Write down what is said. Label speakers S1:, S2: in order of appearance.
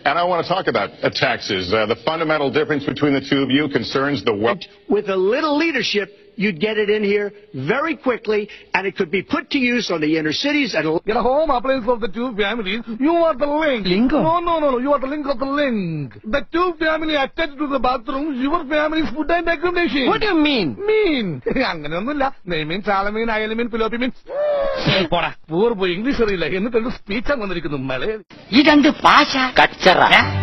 S1: And I want to talk about taxes. The fundamental difference between the two of you concerns the wealth.
S2: With a little leadership, you'd get it in here very quickly, and it could be put to use on the inner cities. And
S3: get a home appliance of the two families. You are the link.
S4: Link?
S3: No. You are the link of the link. The two families attached to the bathroom. Your family's food and accommodation.
S4: What do you mean?
S3: അങ്ങനെയൊന്നുമില്ല. നെയ്മീൻ, ചാളമീൻ, അയലമീൻ, പിലോപ്പിമീൻ. പോടാ. പൂർവ്വ English അറിയില്ല. എന്നിട്ട് speech ആണ് വന്നിരിക്കുന്നു. മലയാളി.
S4: ഈ രണ്ട് ഭാഷ കച്ചറ.